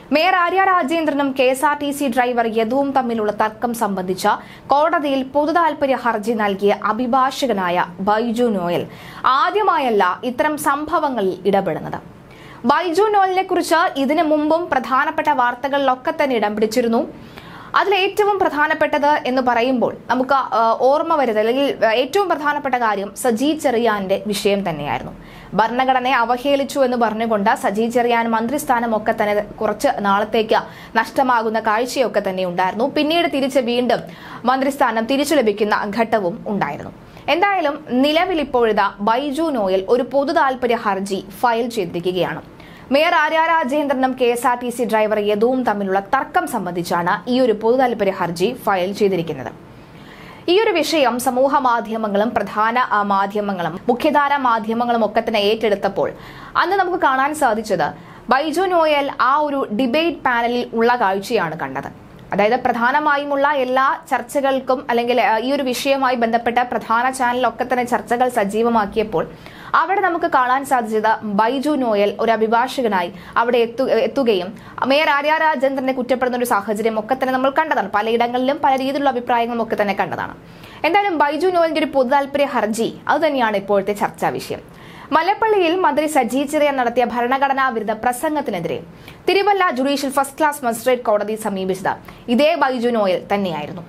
Mayor Arya രാജേന്ദ്രനും KSRTC driver യദുവും തമ്മിലുള്ള തർക്കം സംബന്ധിച്ച കോടതിയിൽ പൊതുതാൽപര്യ ഹർജി നൽകിയ അഭിഭാഷകനായ ബൈജു നോയൽ ആദ്യമായല്ല ഇത്തരം സംഭവങ്ങളിൽ ഇടപെടുന്നത്. ബൈജു നോയലിനെ കുറിച്ച് ഇതിനു മുമ്പും പ്രധാനപ്പെട്ട വാർത്തകളിലൊക്കെ തന്നെ ഇടം പിടിച്ചിരുന്നു. അതിലേറ്റവും പ്രധാനപ്പെട്ടത് എന്ന് പറയുമ്പോൾ നമുക്ക് ഓർമ്മ വരുന്നത് അല്ലെങ്കിൽ ഏറ്റവും പ്രധാനപ്പെട്ട കാര്യം സജി ചെറിയാന്റെ വിഷയം തന്നെയായിരുന്നു. ഭരണഘടനയെ അവഹേളിച്ചു എന്ന് പറഞ്ഞുകൊണ്ട് സജി ചെറിയാൻ മന്ത്രിസ്ഥാനമൊക്കെ തന്നെ കുറച്ച് നാളത്തേക്ക് നഷ്ടമാകുന്ന കാഴ്ചയൊക്കെ തന്നെ ഉണ്ടായിരുന്നു. പിന്നീട് വീണ്ടും മന്ത്രിസ്ഥാനം തിരിച്ചു ലഭിക്കുന്ന ഘട്ടവും ഉണ്ടായിരുന്നു. എന്തായാലും നിലവിൽ ഇപ്പോഴിതാ ബൈജു നോയൽ ഒരു പൊതു താൽപര്യ ഹർജി ഫയൽ ചെയ്തിരിക്കുകയാണ്. മേയർ ആര്യ രാജേന്ദ്രനും കെഎസ്ആർടിസി ഡ്രൈവർ യദുവും തമ്മിലുള്ള തർക്കം സംബന്ധിച്ചാണ് ഈ ഒരു പൊതു താൽപര്യ ഹർജി ഫയൽ ചെയ്തിരിക്കുന്നത്. ഈ ഒരു വിഷയം സമൂഹ മാധ്യമങ്ങളും പ്രധാന മാധ്യമങ്ങളും മുഖ്യധാര മാധ്യമങ്ങളും ഒക്കെ തന്നെ ഏറ്റെടുത്തപ്പോൾ അന്ന് നമുക്ക് കാണാൻ സാധിച്ചത് ബൈജു നോയൽ ആ ഒരു ഡിബേറ്റ് പാനലിൽ ഉള്ള കാഴ്ചയാണ് കണ്ടത്. അതായത് പ്രധാനമായുമുള്ള എല്ലാ ചർച്ചകൾക്കും അല്ലെങ്കിൽ ഈ ഒരു വിഷയവുമായി ബന്ധപ്പെട്ട പ്രധാന ചാനലൊക്കെ തന്നെ ചർച്ചകൾ സജീവമാക്കിയപ്പോൾ അവിടെ നമുക്ക് കാണാൻ സാധിച്ചത് ബൈജു നോയൽ ഒരു അഭിഭാഷകനായി അവിടെ എത്തുകയും മേയർ ആര്യ രാജേന്ദ്രനെ കുറ്റപ്പെടുന്ന ഒരു സാഹചര്യം ഒക്കെ തന്നെ നമ്മൾ കണ്ടതാണ്. പലയിടങ്ങളിലും പല രീതിയിലുള്ള അഭിപ്രായങ്ങളും ഒക്കെ തന്നെ കണ്ടതാണ്. എന്തായാലും ബൈജു നോയലിന്റെ ഒരു പൊതു താൽപര്യ ഹർജി അത് തന്നെയാണ് ഇപ്പോഴത്തെ ചർച്ചാ വിഷയം. മലപ്പള്ളിയിൽ മന്ത്രി സജി ചെറിയാൻ നടത്തിയ ഭരണഘടനാ വിരുദ്ധ പ്രസംഗത്തിനെതിരെ Thiruvalla judicial first class magistrate കോടതി സമീപിച്ചത് ഇതേ ബൈജു നോയൽ തന്നെയായിരുന്നു.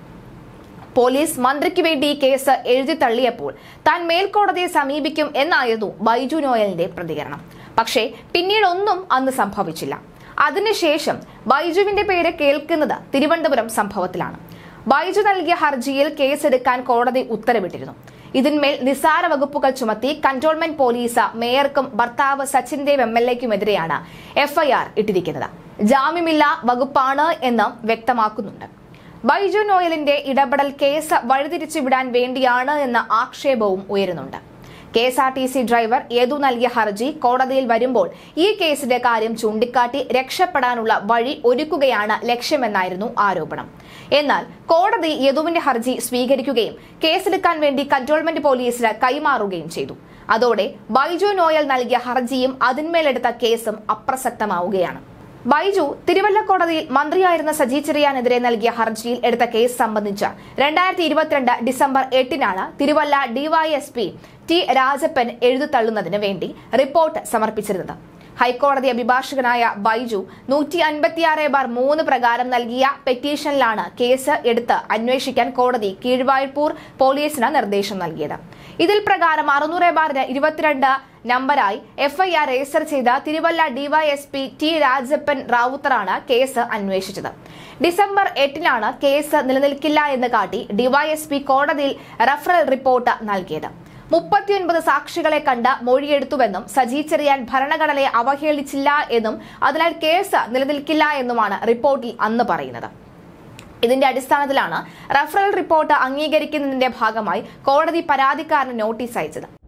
പോലീസ് മന്ത്രിക്ക് വേണ്ടി കേസ് എഴുതി തള്ളിയപ്പോൾ താൻ മേൽക്കോടതിയെ സമീപിക്കും എന്നായിരുന്നു ബൈജു നോയലിന്റെ പ്രതികരണം. പക്ഷേ പിന്നീട് ഒന്നും അന്ന് സംഭവിച്ചില്ല. അതിനുശേഷം ബൈജുവിന്റെ പേര് കേൾക്കുന്നത് തിരുവനന്തപുരം സംഭവത്തിലാണ്. ബൈജു നൽകിയ ഹർജിയിൽ കേസെടുക്കാൻ കോടതി ഉത്തരവിട്ടിരുന്നു. ഇതിന്മേൽ നിസ്സാര വകുപ്പുകൾ ചുമത്തി കന്റോൺമെന്റ് പോലീസ് മേയർക്കും ഭർത്താവ് സച്ചിൻ ദേവ് എംഎൽഎക്കുമെതിരെയാണ് എഫ്ഐആർ ഇട്ടിരിക്കുന്നത്. ജാമ്യമില്ലാ വകുപ്പാണ് എന്ന് വ്യക്തമാക്കുന്നുണ്ട്. ബൈജു നോയലിന്റെ ഇടപെടൽ കേസ് വഴിതിരിച്ചു വിടാൻ വേണ്ടിയാണ് എന്ന ആക്ഷേപവും ഉയരുന്നുണ്ട്. കെഎസ്ആർടിസി ഡ്രൈവർ യദു നൽകിയ ഹർജി കോടതിയിൽ വരുമ്പോൾ ഈ കേസിന്റെ കാര്യം ചൂണ്ടിക്കാട്ടി രക്ഷപ്പെടാനുള്ള വഴി ഒരുക്കുകയാണ് ലക്ഷ്യമെന്നായിരുന്നു ആരോപണം. എന്നാൽ കോടതി യദുവിന്റെ ഹർജി സ്വീകരിക്കുകയും കേസെടുക്കാൻ വേണ്ടി കന്റോൺമെന്റ് പോലീസിന് കൈമാറുകയും ചെയ്തു. അതോടെ ബൈജു നോയൽ നൽകിയ ഹർജിയും അതിന്മേലെടുത്ത കേസും അപ്രസക്തമാവുകയാണ്. ബൈജു തിരുവല്ല കോടതിയിൽ മന്ത്രിയായിരുന്ന സജി ചെറിയാനെതിരെ നൽകിയ ഹർജിയിൽ എടുത്ത കേസ് സംബന്ധിച്ച് 2022 December 8 Thiruvalla DYSP T Rajappan എഴുതിത്തള്ളുന്നതിന് വേണ്ടി റിപ്പോർട്ട് സമർപ്പിച്ചിരുന്നത്. ഹൈക്കോടതി അഭിഭാഷകനായ ബൈജു 156/3 പ്രകാരം നൽകിയ പെറ്റീഷനിലാണ് കേസ് എടുത്ത് അന്വേഷിക്കാൻ കോടതി കീഴ്വായ്പൂർ പോലീസിന് നിർദ്ദേശം നൽകിയത്. ഇതിൽ പ്രകാരം 600/22 നമ്പറായി എഫ്ഐആർ രജിസ്റ്റർ ചെയ്ത തിരുവല്ല ഡിവൈഎസ്പി ടി രാജപ്പൻ റാവുത്തറാണ് കേസ് അന്വേഷിച്ചത്. ഡിസംബർ 8 കേസ് നിലനിൽക്കില്ല എന്ന് കാട്ടി ഡിവൈഎസ്പി കോടതിയിൽ റഫറൽ റിപ്പോർട്ട് നൽകിയത്. 39 സാക്ഷികളെ കണ്ട് മൊഴിയെടുത്തുവെന്നും സജി ചെറിയാൻ ഭരണഘടനയെ അവഹേളിച്ചില്ല എന്നും അതിനാൽ കേസ് നിലനിൽക്കില്ല എന്നുമാണ് റിപ്പോർട്ടിൽ അന്ന് പറയുന്നത്. ഇതിന്റെ അടിസ്ഥാനത്തിലാണ് റഫറൽ റിപ്പോർട്ട് അംഗീകരിക്കുന്നതിന്റെ ഭാഗമായി കോടതി പരാതിക്കാരന് നോട്ടീസ് അയച്ചത്.